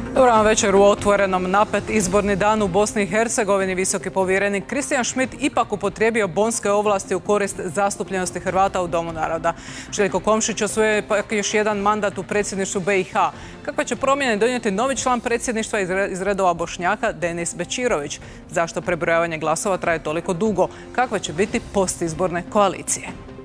Dobar vam večer. U Otvorenom napet izborni dan u Bosni i Hercegovini visoki povjerenik Kristijan Schmidt ipak upotrijebio bonske ovlasti u korist zastupljenosti Hrvata u Domu naroda. Željko Komšić osvojio je pak još jedan mandat u predsjedništvu BiH. Kakve će promjene donijeti novi član predsjedništva iz redova Bošnjaka Denis Bečirović? Zašto prebrojavanje glasova traje toliko dugo? Kakve će biti postizborne koalicije?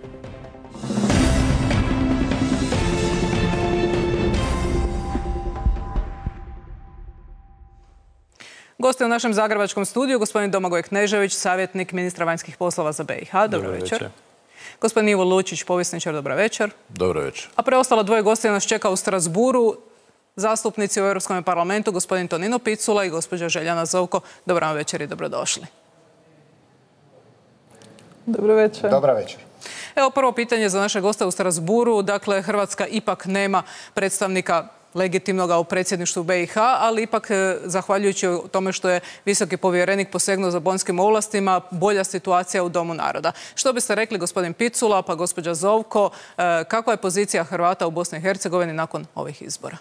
Gost je u našem zagrebačkom studiju gospodin Domagoj Knežević, savjetnik ministra vanjskih poslova za BiH. Dobro večer. Gospodin Ivo Lučić, povjesničar. Dobro večer. Dobro večer. A preostala dvoje gostija nas čeka u Strasburu. Zastupnici u Europskom parlamentu, gospodin Tonino Picula i gospođa Željana Zovko. Dobro vam večer i dobrodošli. Dobro večer. Dobro večer. Evo prvo pitanje za naše goste u Strasburu. Dakle, Hrvatska ipak nema predstavnika legitimnoga u predsjedništvu BiH, ali ipak, zahvaljujući tome što je visoki povjerenik posegnuo za bonskim ovlastima, bolja situacija u Domu naroda. Što biste rekli, gospodin Picula, pa gospođa Zovko, kakva je pozicija Hrvata u Bosni i Hercegovini nakon ovih izbora?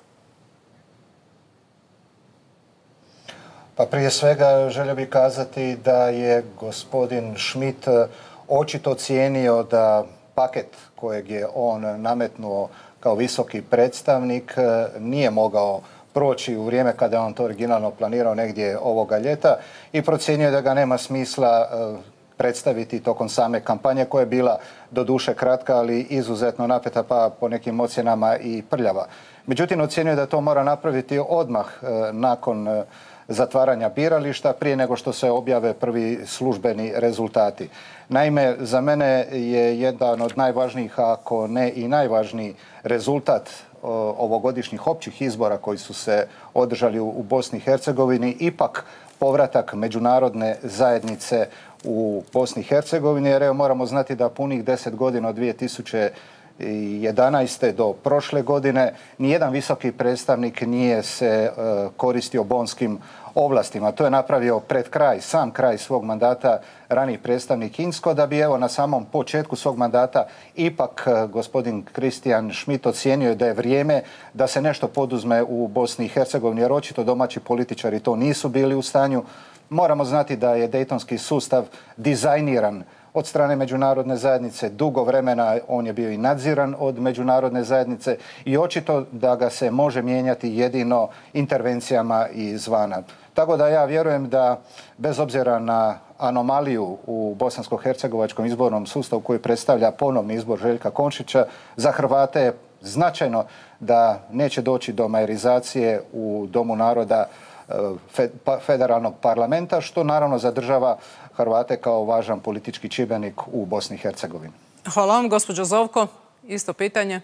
Pa prije svega želio bih kazati da je gospodin Schmidt očito cijenio da paket kojeg je on nametnuo kao visoki predstavnik nije mogao proći u vrijeme kada je on to originalno planirao negdje ovoga ljeta i procijenio da ga nema smisla predstaviti tokom same kampanje koja je bila doduše kratka, ali izuzetno napeta, pa po nekim ocjenama i prljava. Međutim, ocjenio da to mora napraviti odmah nakon zatvaranja birališta prije nego što se objave prvi službeni rezultati. Naime, za mene je jedan od najvažnijih, ako ne i najvažniji rezultat ovogodišnjih općih izbora koji su se održali u Bosni i Hercegovini ipak povratak međunarodne zajednice u Bosni i Hercegovini, jer evo moramo znati da punih 10 godina od 2011. do prošle godine nijedan visoki predstavnik nije se koristio bonskim ovlastima. To je napravio pred kraj, sam kraj svog mandata raniji predstavnik Inzko, da bi evo na samom početku svog mandata ipak gospodin Kristijan Schmidt ocijenio da je vrijeme da se nešto poduzme u Bosni i Hercegovini, jer očito domaći političari to nisu bili u stanju. Moramo znati da je dejtonski sustav dizajniran od strane međunarodne zajednice, dugo vremena on je bio i nadziran od međunarodne zajednice i očito da ga se može mijenjati jedino intervencijama izvana. Tako da ja vjerujem da bez obzira na anomaliju u bosansko-hercegovačkom izbornom sustavu koji predstavlja ponovni izbor Željka Komšića, za Hrvate je značajno da neće doći do majorizacije u Domu naroda federalnog parlamenta, što naravno zadržava Hrvate kao važan politički čimbenik u Bosni i Hercegovini. Hvala vam, gospođo Zovko. Isto pitanje.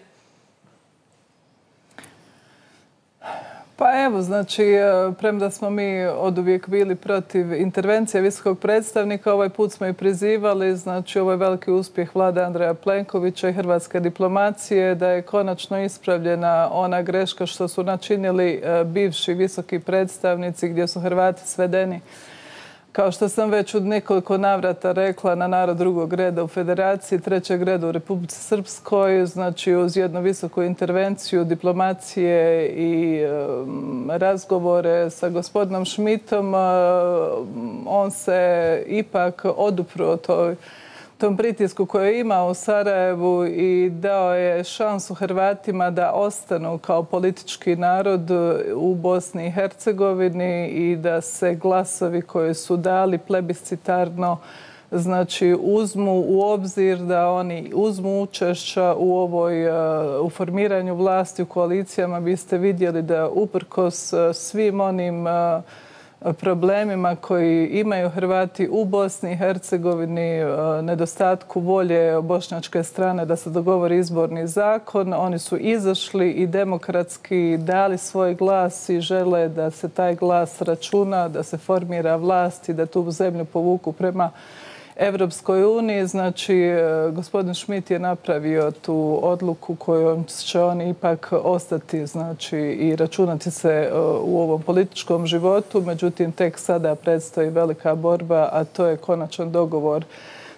Pa evo, znači, premda smo mi oduvijek bili protiv intervencije visokog predstavnika, ovaj put smo i prizivali, znači ovo je veliki uspjeh vlade Andreja Plenkovića i hrvatske diplomacije, da je konačno ispravljena ona greška što su načinili bivši visoki predstavnici gdje su Hrvati svedeni, kao što sam već u nekoliko navrata rekla, na narod drugog reda u Federaciji, trećeg reda u Republici Srpskoj, znači uz jednu visoku intervenciju diplomacije i razgovore sa gospodinom Schmidtom, on se ipak odupro tom pritisku koji je imao u Sarajevu i dao je šansu Hrvatima da ostanu kao politički narod u Bosni i Hercegovini i da se glasovi koje su dali plebiscitarno, znači uzmu u obzir, da oni uzmu učešća u formiranju vlasti u koalicijama. Vi ste vidjeli da uprkos svim onim problemima koji imaju Hrvati u Bosni i Hercegovini, nedostatku volje bošnjačke strane da se dogovori izborni zakon, oni su izašli i demokratski dali svoj glas i žele da se taj glas računa, da se formira vlast i da tu zemlju povuku prema Evropskoj uniji. Znači, gospodin Schmidt je napravio tu odluku kojom će oni ipak ostati, znači, i računati se u ovom političkom životu. Međutim, tek sada predstoji velika borba, a to je konačan dogovor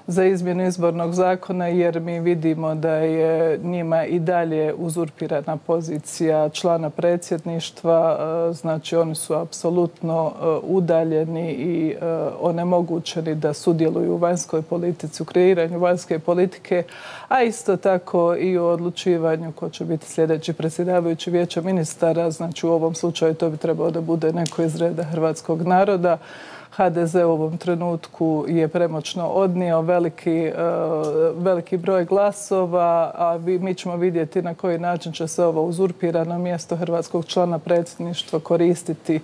za izmjenu izbornog zakona jer mi vidimo da je njima i dalje uzurpirana pozicija člana predsjedništva. Znači oni su apsolutno udaljeni i onemogućeni da sudjeluju u vanjskoj politici, u kreiranju vanjske politike, a isto tako i u odlučivanju ko će biti sljedeći predsjedavajući Vijeća ministara. Znači u ovom slučaju to bi trebalo da bude neko iz reda hrvatskog naroda. HDZ u ovom trenutku je premoćno odnio veliki broj glasova, a mi ćemo vidjeti na koji način će se ovo uzurpirano mjesto hrvatskog člana predsjedništva koristiti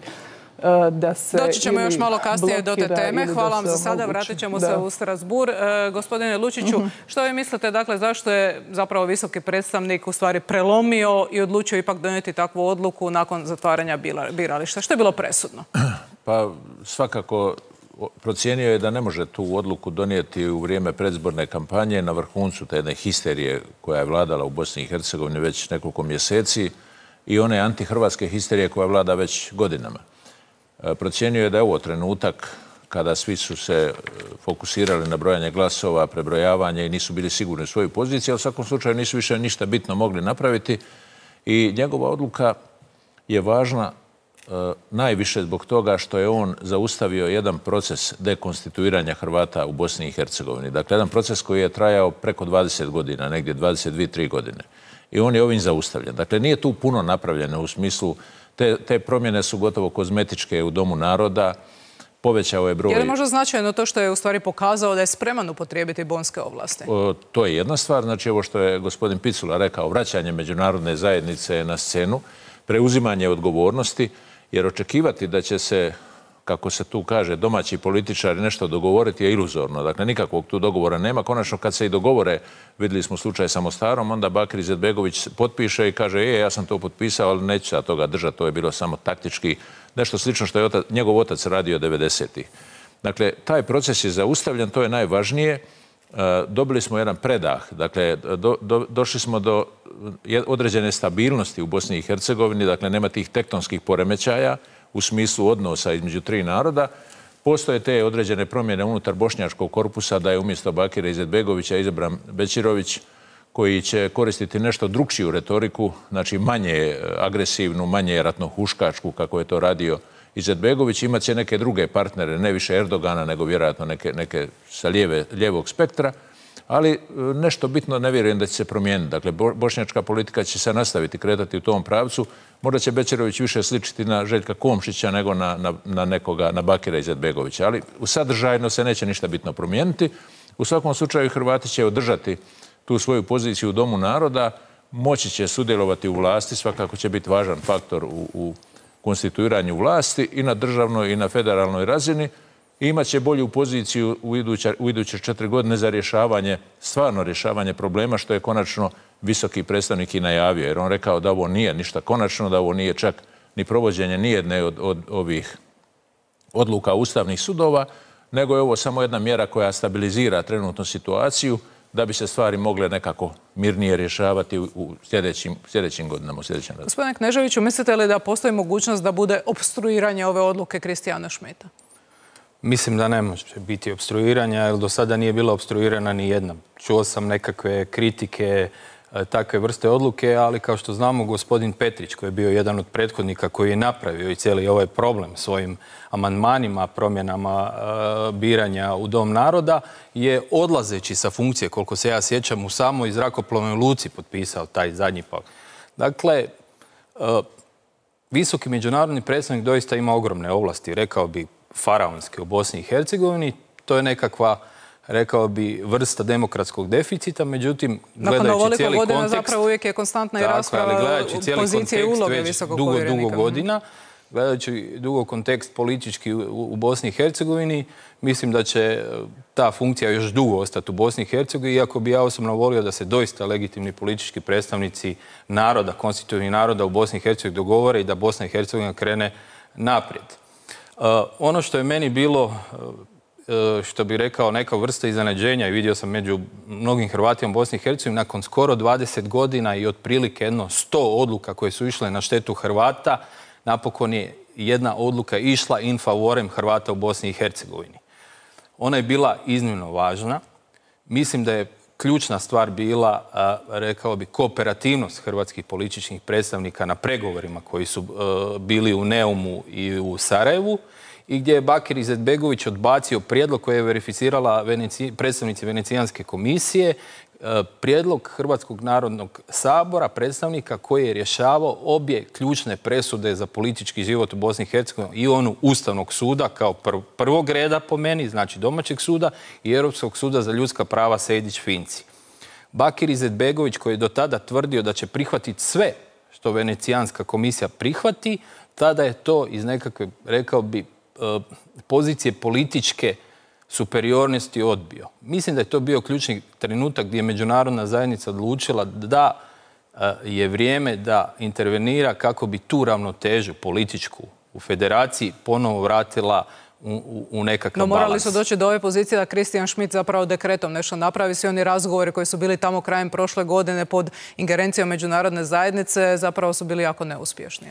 da se doći ćemo još malo kasnije do te teme. Hvala vam za sada. Vratit ćemo se u Strasbourg. Gospodine Lučiću, što vi mislite, dakle, zašto je zapravo visoki predstavnik u stvari prelomio i odlučio ipak donijeti takvu odluku nakon zatvaranja birališta? Što je bilo presudno? Pa svakako procijenio je da ne može tu odluku donijeti u vrijeme predizborne kampanje na vrhuncu te jedne histerije koja je vladala u Bosni i Hercegovini već nekoliko mjeseci i one antihrvatske histerije koja vlada već godinama. Procijenio je da je ovo trenutak kada svi su se fokusirali na brojanje glasova, prebrojavanje i nisu bili sigurni u svojoj poziciji, ali u svakom slučaju nisu više ništa bitno mogli napraviti i njegova odluka je važna najviše zbog toga što je on zaustavio jedan proces dekonstituiranja Hrvata u Bosni i Hercegovini. Dakle, jedan proces koji je trajao preko 20 godina, negdje 22-23 godine. I on je ovim zaustavljen. Dakle, nije tu puno napravljeno u smislu te promjene su gotovo kozmetičke u Domu naroda. Povećao je broj... Je li možda značajno to što je u stvari pokazao da je spreman upotrijebiti bonske ovlasti? To je jedna stvar. Znači, ovo što je gospodin Picula rekao, vraćanje međunarodne zajednice na scenu, preuzimanje odgovornosti, jer očekivati da će se, kako se tu kaže, domaći političari nešto dogovoriti je iluzorno. Dakle, nikakvog tu dogovora nema. Konačno, kad se i dogovore, vidjeli smo slučaj sa Mostarom, onda Bakir Izetbegović potpiše i kaže, ja sam to potpisao, ali neću se toga držati, to je bilo samo taktički, nešto slično što je njegov otac radio 90-ih. Dakle, taj proces je zaustavljen, to je najvažnije. Dobili smo jedan predah, dakle, došli smo do određene stabilnosti u Bosni i Hercegovini, dakle, nema tih tektonskih poremećaja u smislu odnosa između tri naroda. Postoje te određene promjene unutar bošnjačkog korpusa da je umjesto Bakira Izetbegovića izabran Bećirović koji će koristiti nešto drukčiju retoriku, znači manje agresivnu, manje ratnohuškačku kako je to radio Izetbegović. Imat će neke druge partnere, ne više Erdogana nego vjerojatno neke sa lijevog spektra, ali nešto bitno ne vjerujem da će se promijeniti. Dakle, bošnjačka politika će se nastaviti kretati u tom pravcu. Možda će Bećirović više sličiti na Željka Komšića nego na Bakira Izetbegovića, ali sadržajno se neće ništa bitno promijeniti. U svakom slučaju Hrvati će održati tu svoju poziciju u Domu naroda, moći će sudjelovati u vlasti, svakako će biti važan faktor u konstituiranju vlasti i na državnoj i na federalnoj razini. Imat će bolju poziciju u iduće 4 godine za stvarno rješavanje problema, što je konačno visoki predstavnik i najavio. Jer on rekao da ovo nije ništa konačno, da ovo nije čak ni provođenje nijedne od ovih odluka ustavnih sudova, nego je ovo samo jedna mjera koja stabilizira trenutnu situaciju da bi se stvari mogle nekako mirnije rješavati u sljedećim godinama. Gospodine Kneževiću, mislite li da postoji mogućnost da bude opstruiranje ove odluke Kristijana Schmidta? Mislim da ne može biti opstruiranja, jer do sada nije bila opstruirana ni jedna. Čuo sam nekakve kritike takve vrste odluke, ali kao što znamo, gospodin Petrić, koji je bio jedan od prethodnika koji je napravio i cijeli ovaj problem svojim amandmanima, promjenama biranja u Dom naroda, je odlazeći sa funkcije, koliko se ja sjećam, u samoj zrakoplovnoj luci potpisao taj zadnji pak. Dakle, visoki međunarodni predstavnik doista ima ogromne ovlasti, rekao bi faraonske u Bosni i Hercegovini. To je nekakva, rekao bi, vrsta demokratskog deficita, međutim, gledajući cijeli kontekst... Godina zapravo uvijek je konstantna i rasprava pozicije i uloge visokog povjerenika. Dugo godina, gledajući dugo kontekst politički u Bosni i Hercegovini, mislim da će ta funkcija još dugo ostati u Bosni i Hercegovini, iako bi ja osobno volio da se doista legitimni politički predstavnici naroda, konstitutivnih naroda u Bosni i Hercegovini dogovore i da Bosna i Hercegovina krene naprijed. Ono što je meni bilo, što bi rekao, neka vrsta iznenađenja i vidio sam među mnogim Hrvatima u Bosni i Hercegovini, nakon skoro 20 godina i otprilike 100 odluka koje su išle na štetu Hrvata, napokon je jedna odluka išla in favorem Hrvata u Bosni i Hercegovini. Ona je bila iznimno važna Mislim da je ključna stvar bila, rekao bi, kooperativnost hrvatskih političkih predstavnika na pregovorima koji su bili u Neumu i u Sarajevu i gdje je Bakir Izetbegović odbacio prijedlog koji je verificirala predstavnici Venecijanske komisije, prijedlog Hrvatskog narodnog sabora, predstavnika koji je rješavao obje ključne presude za politički život u Bosni i Hercegovini i onu Ustavnog suda kao prvog reda po meni, znači domaćeg suda, i Europskog suda za ljudska prava Sejdić-Finci. Bakir Izetbegović, koji je do tada tvrdio da će prihvatiti sve što Venecijanska komisija prihvati, tada je to iz nekakve, rekao bi, pozicije političke superiornosti odbio. Mislim da je to bio ključni trenutak gdje je međunarodna zajednica odlučila da je vrijeme da intervenira kako bi tu ravnotežu političku u federaciji ponovo vratila u nekakav balans. No morali su doći do ove pozicije da Christian Schmidt zapravo dekretom nešto napravi. Svi oni razgovori koji su bili tamo krajem prošle godine pod ingerencijom međunarodne zajednice zapravo su bili jako neuspješni.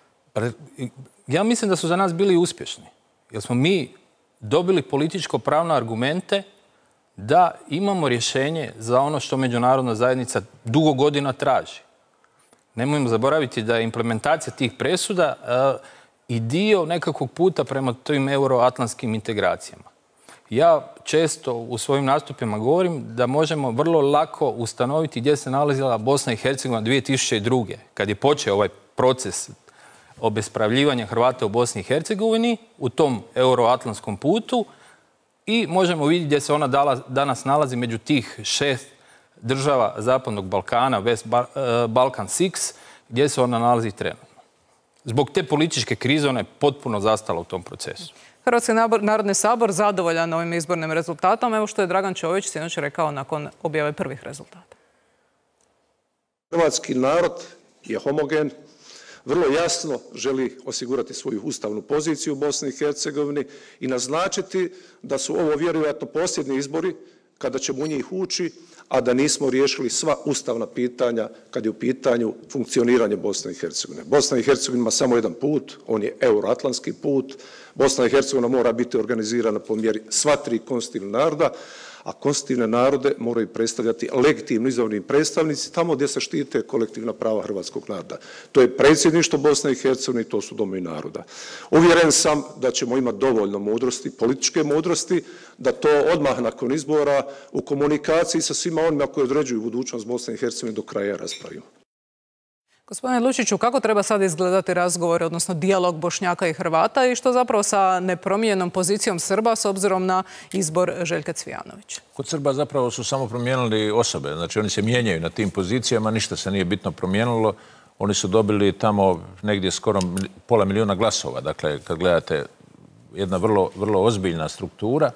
Ja mislim da su za nas bili uspješni. Jer smo mi dobili političko-pravne argumente da imamo rješenje za ono što međunarodna zajednica dugo godina traži. Nemojmo zaboraviti da je implementacija tih presuda i dio nekakvog puta prema tim euroatlantskim integracijama. Ja često u svojim nastupima govorim da možemo vrlo lako ustanoviti gdje se nalazila Bosna i Hercegovina 2002. kad je počeo ovaj proces obespravljivanja Hrvata u Bosni i Hercegovini u tom euroatlantskom putu i možemo vidjeti gdje se ona danas nalazi među tih 6 država Zapadnog Balkana, West Balkan 6, gdje se ona nalazi trenutno. Zbog te političke krize ona je potpuno zastala u tom procesu. Hrvatski narodni sabor zadovoljan ovim izbornim rezultatom. Evo što je Dragan Čović sinoć rekao nakon objave prvih rezultata. Hrvatski narod je homogen, vrlo jasno želi osigurati svoju ustavnu poziciju u Bosni i Hercegovini i naznačiti da su ovo vjerojatno posljednji izbori kada ćemo u njih ući, a da nismo riješili sva ustavna pitanja kad je u pitanju funkcioniranje Bosne i Hercegovine. Bosna i Hercegovina ima samo jedan put, on je euroatlantski put. Bosna i Hercegovina mora biti organizirana po mjeri sva 3 konstitutivna naroda, a konstitutivne narode moraju predstavljati legitimno izabrani predstavnici tamo gdje se štite kolektivna prava hrvatskog naroda. To je predsjedništvo Bosne i Hercegovine i to su domovi naroda. Uvjeren sam da ćemo imati dovoljno mudrosti, političke mudrosti, da to odmah nakon izbora u komunikaciji sa svima onima koji određuju budućnost Bosne i Hercegovine do kraja raspravimo. Gospodine Lučiću, kako treba sad izgledati razgovor, odnosno dijalog Bošnjaka i Hrvata i što zapravo sa nepromijenjenom pozicijom Srba s obzirom na izbor Željka Cvijanovića? Kod Srba zapravo su samo promijenili osobe. Znači oni se mijenjaju na tim pozicijama, ništa se nije bitno promijenilo. Oni su dobili tamo negdje skoro 500 milijuna glasova. Dakle, kad gledate, jedna vrlo ozbiljna struktura.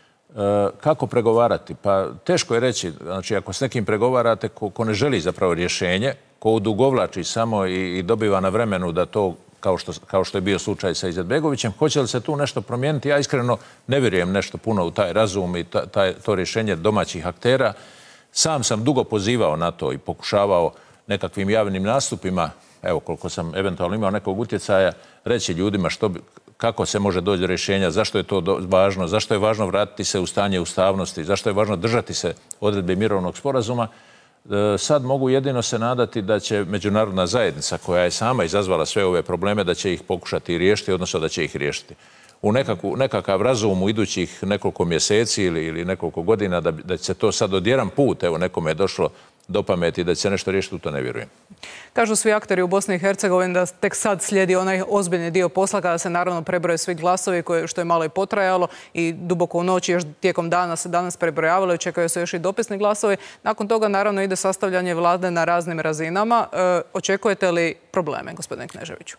Kako pregovarati? Pa teško je reći. Znači, ako s nekim pregovarate ko ne želi zapravo rješenje, ko odugovlači samo i dobiva na vremenu da to, kao što je bio slučaj sa Izetbegovićem, hoće li se tu nešto promijeniti? Ja iskreno ne vjerujem nešto puno u taj razum i to rješenje domaćih aktera. Sam sam dugo pozivao na to i pokušavao nekakvim javnim nastupima, evo koliko sam eventualno imao nekog utjecaja, reći ljudima kako se može doći do rješenja, zašto je to važno, zašto je važno vratiti se u stanje ustavnosti, zašto je važno držati se odredbe mirovnog sporazuma. Sad mogu jedino se nadati da će međunarodna zajednica koja je sama izazvala sve ove probleme, da će ih pokušati riješiti, odnosno da će ih riješiti. U nekakav razum u idućih nekoliko mjeseci ili nekoliko godina da će se to sad odjedan put, evo nekome je došlo do pameti da će se nešto riješiti, u to ne vjerujem. Kažu svi akteri u Bosni i Hercegovini da tek sad slijedi onaj ozbiljni dio posla kada se naravno prebroje svi glasovi, što je malo i potrajalo i duboko u noći još tijekom dana se danas prebrojavalo i čekaju se još i dopisni glasovi. Nakon toga naravno ide sastavljanje vlade na raznim razinama. Očekujete li probleme, gospodine Kneževiću?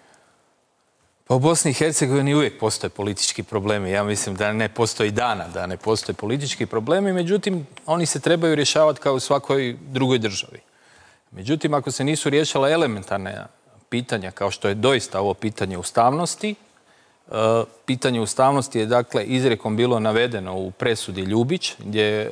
Pa u Bosni i Hercegovini uvijek postoje politički problemi. Ja mislim da ne postoji dana da ne postoje politički problemi, međutim, oni se trebaju rješavati kao u svakoj drugoj državi. Međutim, ako se nisu riješila elementarne pitanja, kao što je doista ovo pitanje ustavnosti, pitanje ustavnosti je dakle izrijekom bilo navedeno u presudi Ljubić, gdje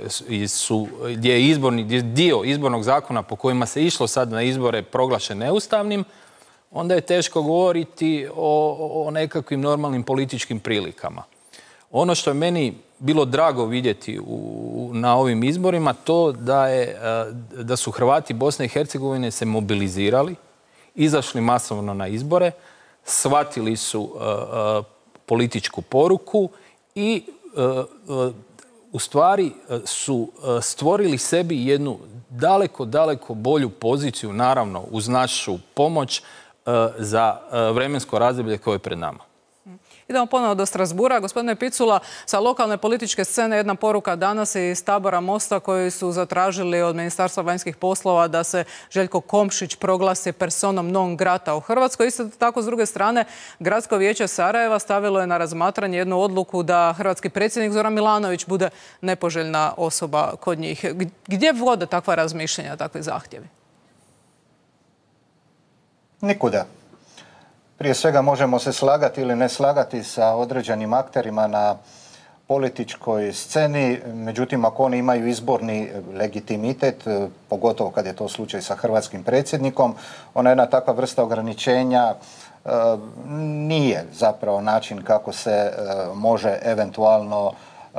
je dio izbornog zakona po kojima se išlo sad na izbore proglašen neustavnim, onda je teško govoriti o nekakvim normalnim političkim prilikama. Ono što je meni bilo drago vidjeti na ovim izborima, to da su Hrvati Bosne i Hercegovine se mobilizirali, izašli masovno na izbore, shvatili su političku poruku i u stvari su stvorili sebi jednu daleko, daleko bolju poziciju, naravno uz našu pomoć, za vremensko razdoblje koje je pred nama. Idemo ponovno do Strasbura. Gospodine Picula, sa lokalne političke scene jedna poruka danas iz tabora Mosta koji su zatražili od Ministarstva vanjskih poslova da se Željko Komšić proglasi personom non grata u Hrvatskoj. Isto tako, s druge strane, Gradsko vijeće Sarajeva stavilo je na razmatranje jednu odluku da hrvatski predsjednik Zoran Milanović bude nepoželjna osoba kod njih. Gdje vode takva razmišljanja, takvi zahtjevi? Nikuda. Prije svega možemo se slagati ili ne slagati sa određenim akterima na političkoj sceni, međutim ako oni imaju izborni legitimitet, pogotovo kad je to slučaj sa hrvatskim predsjednikom, ona jedna takva vrsta ograničenja nije zapravo način kako se može eventualno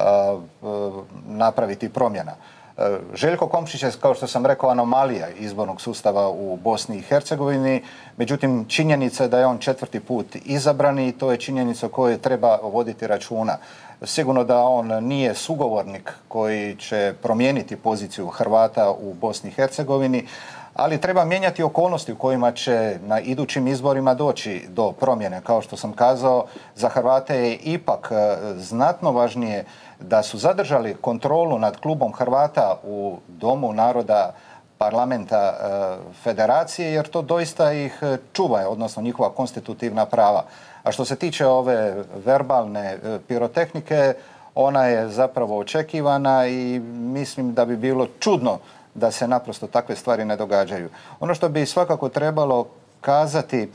napraviti promjena. Željko Komšić je, kao što sam rekao, anomalija izbornog sustava u Bosni i Hercegovini. Međutim, činjenica je da je on 4. put izabran i to je činjenica o kojoj treba voditi računa. Sigurno da on nije sugovornik koji će promijeniti poziciju Hrvata u Bosni i Hercegovini, ali treba mijenjati okolnosti u kojima će na idućim izborima doći do promjene. Kao što sam kazao, za Hrvate je ipak znatno važnije da su zadržali kontrolu nad klubom Hrvata u Domu naroda parlamenta federacije, jer to doista ih čuva, odnosno njihova konstitutivna prava. A što se tiče ove verbalne pirotehnike, ona je zapravo očekivana i mislim da bi bilo čudno da se naprosto takve stvari ne događaju. Ono što bi svakako trebalo kazati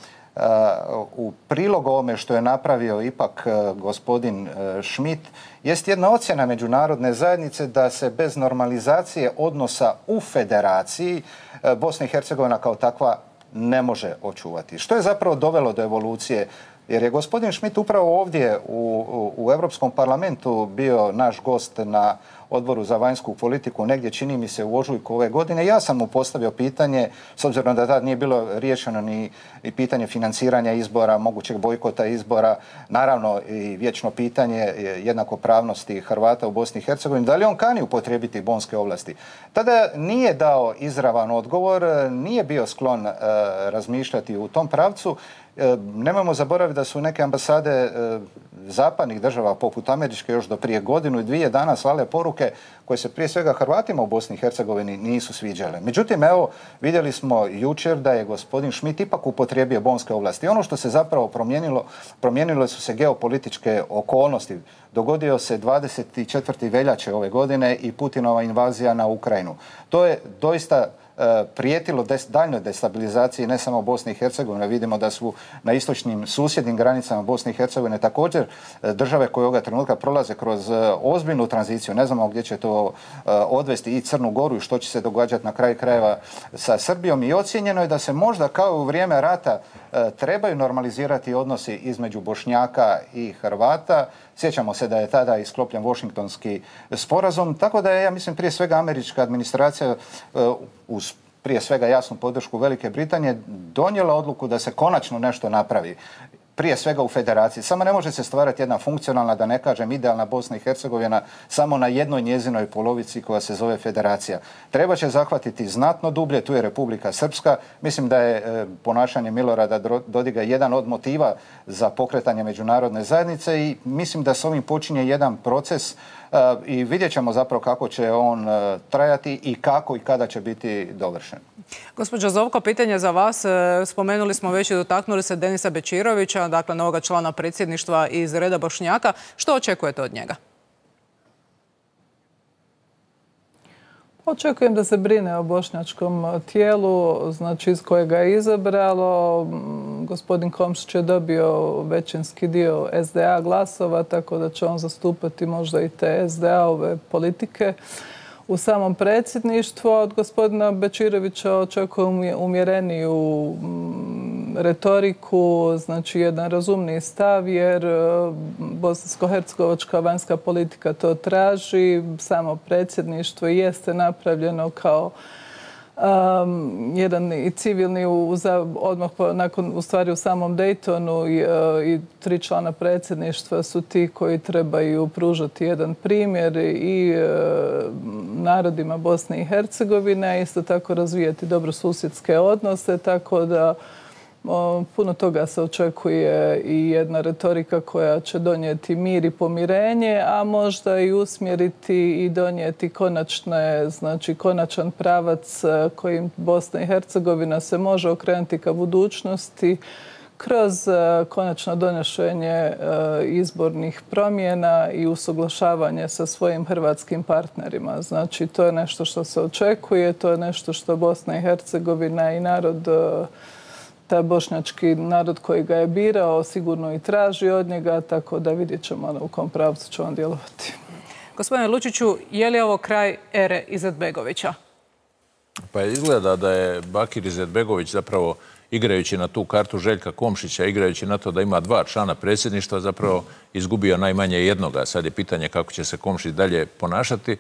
u prilog ovome što je napravio ipak gospodin Schmidt jest jedna ocjena međunarodne zajednice da se bez normalizacije odnosa u federaciji Bosna i Hercegovina kao takva ne može očuvati. Što je zapravo dovelo do evolucije? Jer je gospodin Schmidt upravo ovdje u Europskom parlamentu bio naš gost na Odboru za vanjsku politiku, negdje čini mi se u ožujku ove godine. Ja sam mu postavio pitanje, s obzirom da tad nije bilo riješeno ni pitanje financiranja izbora, mogućeg bojkota izbora, naravno i vječno pitanje jednakopravnosti Hrvata u Bosni i Hercegovini, da li on kani upotrijebiti bonske ovlasti. Tada nije dao izravan odgovor, nije bio sklon razmišljati u tom pravcu. Nemojmo zaboraviti da su neke ambasade zapadnih država poput američke još do prije godinu i 2 dana slale poruke koje se prije svega Hrvatima u Bosni i Hercegovini nisu sviđale. Međutim, evo, vidjeli smo jučer da je gospodin Schmidt ipak upotrijebio bonske ovlasti. Ono što se zapravo promijenilo su se geopolitičke okolnosti. Dogodio se 24. veljače ove godine i Putinova invazija na Ukrajinu. To je doista prijetilo daljnjoj destabilizaciji ne samo Bosne i Hercegovine. Vidimo da su na istočnim susjednim granicama Bosne i Hercegovine također države koje ovoga trenutka prolaze kroz ozbiljnu tranziciju. Ne znamo gdje će to odvesti i Crnu Goru i što će se događati na kraju krajeva sa Srbijom. I ocijenjeno je da se možda kao u vrijeme rata trebaju normalizirati odnosi između Bošnjaka i Hrvata. Sjećamo se da je tada isklopljen Washingtonski sporazum, tako da je, ja mislim, prije svega američka administracija uz prije svega jasnu podršku Velike Britanije donijela odluku da se konačno nešto napravi. Prije svega u federaciji. Samo ne može se stvarati jedna funkcionalna, da ne kažem idealna Bosna i Hercegovina samo na jednoj njezinoj polovici koja se zove federacija. Treba će zahvatiti znatno dublje, tu je Republika Srpska. Mislim da je ponašanje Milorada Dodiga jedan od motiva za pokretanje međunarodne zajednice i mislim da s ovim počinje jedan proces i vidjet ćemo zapravo kako će on trajati i kako i kada će biti dovršen. Gospođo Zovko, pitanje za vas. Spomenuli smo već i dotaknuli se Denisa Bečirovića, dakle novoga člana predsjedništva iz reda Bošnjaka. Što očekujete od njega? Očekujem da se brine o bošnjačkom tijelu, znači iz kojega je izabralo. Gospodin Komšić je dobio većinski dio SDA glasova, tako da će on zastupati možda i te SDA-ove politike u samom predsjedništvu. Od gospodina Bečirovića očekujem umjereniju retoriku, znači jedan razumniji stav, jer bosansko-hercegovačka vanjska politika to traži. Samo predsjedništvo jeste napravljeno kao jedan i civilni odmah nakon, u stvari u samom Daytonu i 3 člana predsjedništva su ti koji trebaju pružati jedan primjer i narodima Bosne i Hercegovine, isto tako razvijati dobrosusjedske odnose, tako da puno toga se očekuje i jedna retorika koja će donijeti mir i pomirenje, a možda i usmjeriti i donijeti konačan pravac kojim Bosna i Hercegovina se može okrenuti ka budućnosti kroz konačno donošenje izbornih promjena i usuglašavanje sa svojim hrvatskim partnerima. Znači, to je nešto što se očekuje, to je nešto što Bosna i Hercegovina i narod, taj bošnjački narod koji ga je birao, sigurno i traži od njega, tako da vidjet ćemo u kom pravcu će on djelovati. Gospodine Lučiću, je li ovo kraj ere Izetbegovića? Pa izgleda da je Bakir Izetbegović zapravo, igrajući na tu kartu Željka Komšića, igrajući na to da ima 2 člana predsjedništva, zapravo izgubio najmanje jednoga. Sad je pitanje kako će se Komšić dalje ponašati.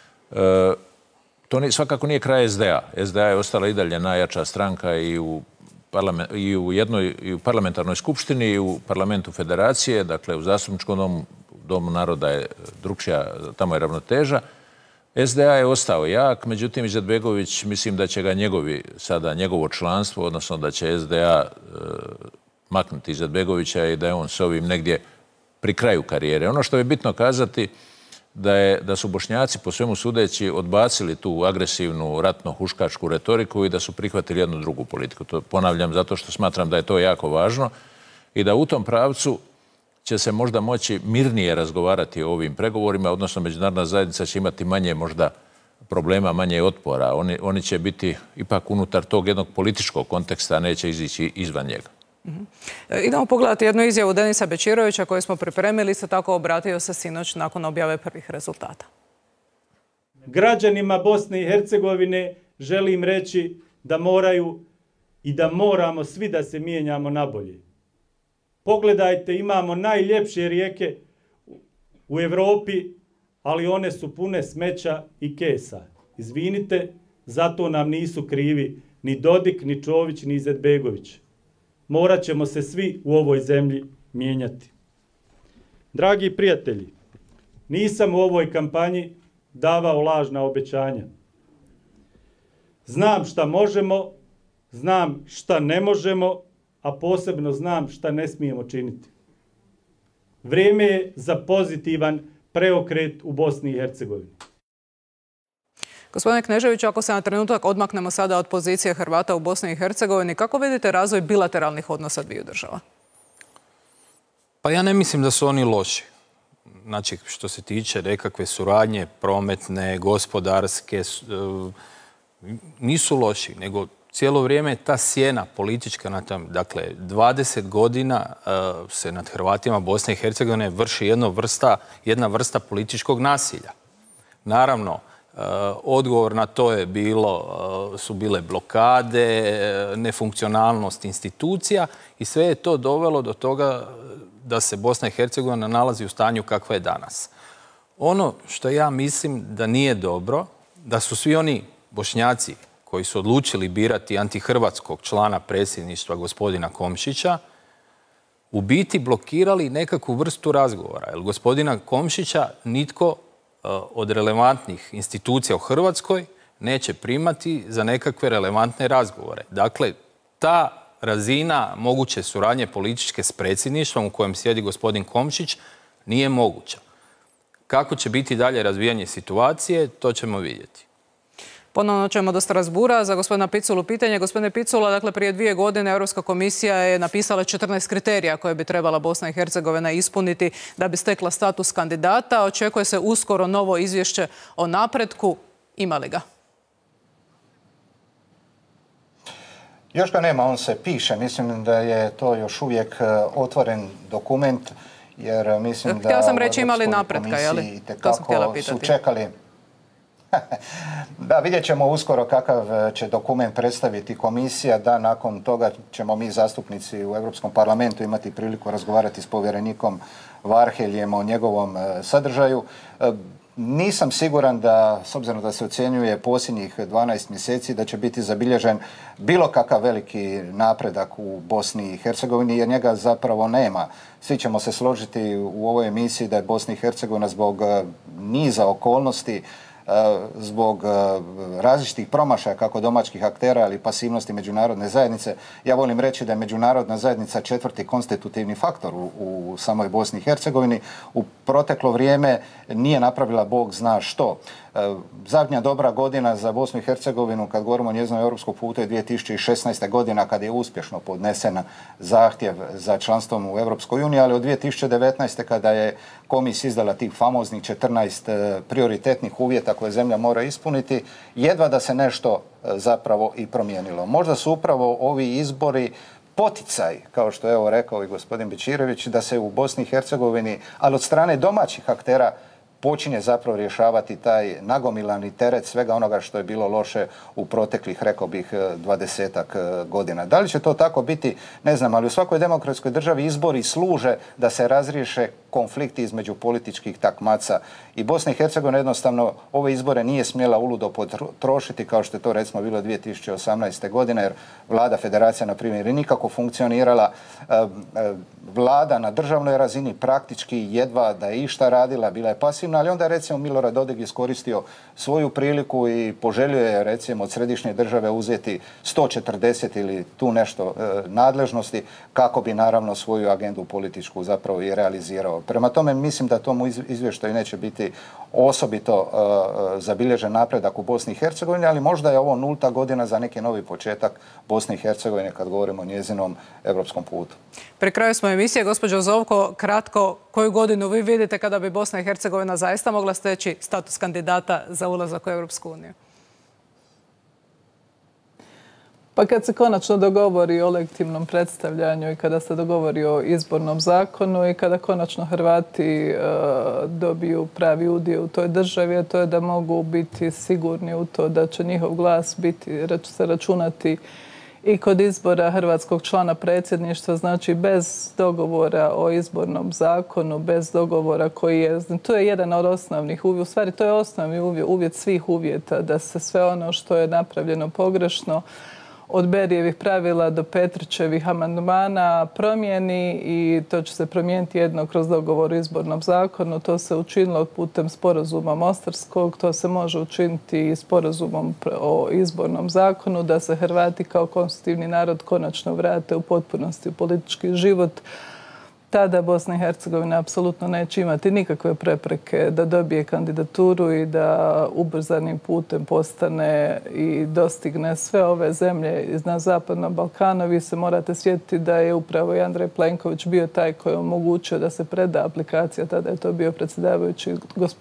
To svakako nije kraj SDA. SDA je ostala i dalje najjača stranka i u parlamentarnoj skupštini i u parlamentu federacije, dakle u zastupničkom domu naroda je drukčija, tamo je ravnoteža. SDA je ostao jak, međutim Izetbegović, mislim da će ga njegovo članstvo, odnosno da će SDA maknuti Izetbegovića i da je on s ovim negdje pri kraju karijere. Ono što je bitno kazati da su Bošnjaci po svemu sudeći odbacili tu agresivnu ratno-huškačku retoriku i da su prihvatili jednu drugu politiku. To ponavljam zato što smatram da je to jako važno i da u tom pravcu će se možda moći mirnije razgovarati o ovim pregovorima, odnosno međunarodna zajednica će imati manje možda problema, manje otpora. Oni će biti ipak unutar tog jednog političkog konteksta, a neće izići izvan njega. Idemo pogledati jednu izjavu Denisa Bečirovića koju smo pripremili, isto tako obratio se sinoć nakon objave prvih rezultata. Građanima Bosne i Hercegovine želim reći da moraju i da moramo svi da se mijenjamo na bolje. Pogledajte, imamo najljepše rijeke u Evropi, ali one su pune smeća i kesa. Izvinite, zato nam nisu krivi ni Dodik, ni Čović, ni Izetbegović. Morat ćemo se svi u ovoj zemlji mijenjati. Dragi prijatelji, nisam u ovoj kampanji davao lažna obećanja. Znam šta možemo, znam šta ne možemo, a posebno znam šta ne smijemo činiti. Vrijeme je za pozitivan preokret u Bosni i Hercegovini. Gospodine Knežević, ako se na trenutak odmaknemo sada od pozicije Hrvata u Bosni i Hercegovini, kako vidite razvoj bilateralnih odnosa dviju država? Pa ja ne mislim da su oni loši. Znači, što se tiče nekakve suradnje, prometne, gospodarske, nisu loši, nego cijelo vrijeme ta sjena politička, dakle, 20 godina se nad Hrvatima Bosne i Hercegovine vrši jedna vrsta političkog nasilja. Naravno, odgovor na to su bile blokade, nefunkcionalnost institucija i sve je to dovelo do toga da se Bosna i Hercegovina nalazi u stanju kakva je danas. Ono što ja mislim da nije dobro, da su svi oni Bošnjaci koji su odlučili birati antihrvatskog člana predsjedništva gospodina Komšića, u biti blokirali nekakvu vrstu razgovora. Jer gospodina Komšića nitko od relevantnih institucija u Hrvatskoj neće primati za nekakve relevantne razgovore. Dakle, ta razina moguće suradnje političke s predsjedništvom u kojem sjedi gospodin Komšić nije moguća. Kako će biti dalje razvijanje situacije, to ćemo vidjeti. Ponovno ćemo do Strasbura. Za gospodina Piculu pitanje. Gospodine Picula, dakle prije 2 godine Europska komisija je napisala 14 kriterija koje bi trebala Bosna i Hercegovina ispuniti da bi stekla status kandidata. Očekuje se uskoro novo izvješće o napretku. Ima li ga? Još ga nema, on se piše. Mislim da je to još uvijek otvoren dokument, jer mislim da htjela sam reći ima li napretka, je li? To sam htjela pitati. Su čekali. Da, vidjet ćemo uskoro kakav će dokument predstaviti komisija, da nakon toga ćemo mi zastupnici u Europskom parlamentu imati priliku razgovarati s povjerenikom Varheljem o njegovom sadržaju. Nisam siguran da, s obzirom da se ocjenjuje posljednjih 12 mjeseci, da će biti zabilježen bilo kakav veliki napredak u Bosni i Hercegovini, jer njega zapravo nema. Svi ćemo se složiti u ovoj emisiji da je Bosna i Hercegovina zbog niza okolnosti, zbog različitih promašaja kako domaćih aktera, ali i pasivnosti međunarodne zajednice. Ja volim reći da je međunarodna zajednica 4. konstitutivni faktor u samoj Bosni i Hercegovini. U proteklo vrijeme nije napravila Bog zna što. Zadnja dobra godina za Bosnu i Hercegovinu, kad govorimo o njezinom europskom putu, je 2016. godina kad je uspješno podnesen zahtjev za članstvom u Europskoj uniji, ali od 2019. kada je komisija izdala tih famoznih 14 prioritetnih uvjeta koje zemlja mora ispuniti, jedva da se nešto zapravo i promijenilo. Možda su upravo ovi izbori poticaj, kao što je evo rekao i gospodin Bečirević, da se u Bosni i Hercegovini, ali od strane domaćih aktera, počinje zapravo rješavati taj nagomilani teret svega onoga što je bilo loše u proteklih, rekao bih, 20-ak godina. Da li će to tako biti, ne znam, ali u svakoj demokratskoj državi izbori služe da se razriješe konflikti između političkih takmaca. I Bosna i Hercegovina jednostavno ove izbore nije smjela uludo potrošiti, kao što je to recimo bilo 2018. godine, jer vlada federacija, na primjer, je nikako funkcionirala. Vlada na državnoj razini praktički jedva da je išta radila, bila je pasivna, ali onda je recimo Milorad Dodik iskoristio svoju priliku i poželio je recimo od središnje države uzeti 140 ili tu nešto nadležnosti kako bi naravno svoju agendu političku zapravo i realizirao. Prema tome mislim da tomu izvještaju neće biti osobito zabilježen napredak u Bosni i Hercegovini, ali možda je ovo 0. godina za neki novi početak Bosne i Hercegovine kad govorimo o njezinom europskom putu. Pri kraju smo emisije, gospođo Zovko, kratko, koju godinu vi vidite kada bi Bosna i Hercegovina zaista mogla steći status kandidata za ulazak u Europsku uniju? Pa kad se konačno dogovori o legitimnom predstavljanju i kada se dogovori o izbornom zakonu i kada konačno Hrvati dobiju pravi udio u toj državi, a to je da mogu biti sigurni u to da će njihov glas se računati i kod izbora hrvatskog člana predsjedništva, znači bez dogovora o izbornom zakonu, bez dogovora koji je, to je jedan od osnovnih uvjeta, u stvari to je osnovni uvjet svih uvjeta, da se sve ono što je napravljeno pogrešno od Berijevih pravila do Petrićevih amandmana promijeni i to će se promijeniti jedno kroz dogovor o izbornom zakonu. To se učinilo putem sporazuma Mostarskog, to se može učiniti i sporazumom o izbornom zakonu, da se Hrvati kao konstitutivni narod konačno vrate u potpunosti u politički život. Tada Bosna i Hercegovina apsolutno neće imati nikakve prepreke da dobije kandidaturu i da ubrzanim putem postane i dostigne sve ove zemlje na Zapadnom Balkanu. Vi se morate sjetiti da je upravo i Andrej Plenković bio taj koji je omogućio da se preda aplikacija, tada je to bio predsjedavajući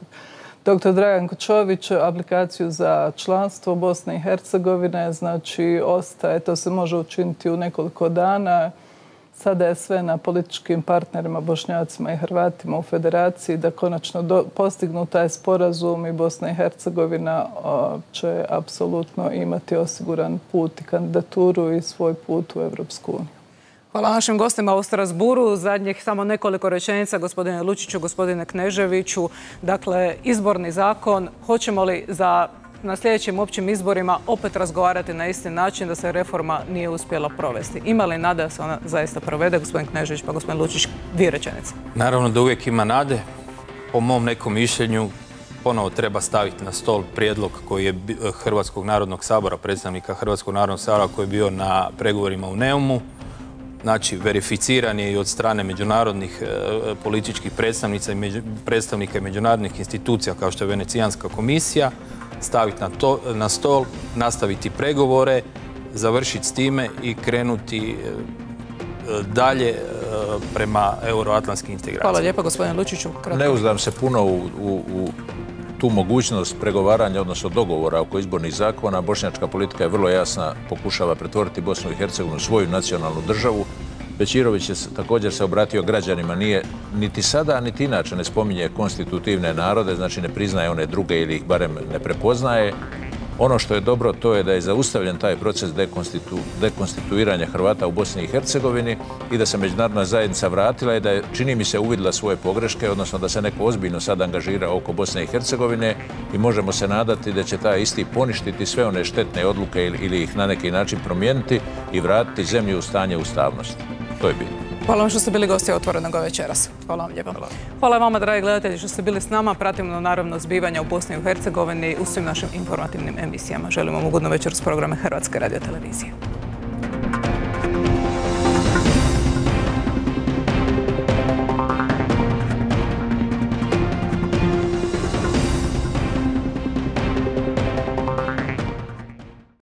dr. Dragan Kočović, aplikaciju za članstvo Bosne i Hercegovine, znači ostaje, to se može učiniti u nekoliko dana. Sada je sve na političkim partnerima, Bošnjacima i Hrvatima u federaciji da konačno postignu taj sporazum i Bosna i Hercegovina će apsolutno imati osiguran put i kandidaturu i svoj put u Europsku uniju. Hvala našim gostima u Strasburu. Zadnjih samo nekoliko rečenica, gospodine Lučiću, gospodine Kneževiću. Dakle, izborni zakon, hoćemo li na sljedećim općim izborima opet razgovarati na isti način da se reforma nije uspjela provesti? Ima li nade da se ona zaista provede? Gospodin Knežević pa gospodin Lučić, 2 rečenice. Naravno da uvijek ima nade. Po mom nekom mišljenju ponovo treba staviti na stol prijedlog koji je Hrvatskog narodnog sabora, predstavnika Hrvatskog narodnog sabora koji je bio na pregovorima u Neumu. Znači, verificiran je i od strane međunarodnih političkih predstavnika i međunarodnih institucija kao što je Venecijanska komisija, staviti na stol, nastaviti pregovore, završiti s time i krenuti dalje prema euroatlantskim integracijama. Hvala lijepa, gospodine Lučiću. Ne uzdam se puno u tu mogućnost pregovaranja, odnosno dogovora oko izbornih zakona. Bošnjačka politika je vrlo jasna, pokušava pretvoriti Bosnu i Hercegovinu u svoju nacionalnu državu. Bećirović je također se obratio građanima, nije niti sada, niti inače ne spominje konstitutivne narode, znači ne priznaje one druge ili ih barem ne prepoznaje. Ono što je dobro, to je da je zaustavljen taj proces dekonstituiranja Hrvata u Bosni i Hercegovini i da se međunarodna zajednica vratila i da je, čini mi se, uvidjela svoje pogreške, odnosno da se neko ozbiljno sad angažira oko Bosne i Hercegovine i možemo se nadati da će taj isti poništiti sve one štetne odluke ili ih na neki način promijeniti i vratiti zemlju u stanje ustavnosti. To je bitno. Hvala vam što ste bili gosti Otvorenog večeras. Hvala vam lijepo. Hvala vama, dragi gledatelji, što ste bili s nama. Pratimo naravno zbivanja u Bosni i Hercegovini u svim našim informativnim emisijama. Želimo vam ugodnu večer s programe Hrvatske radiotelevizije.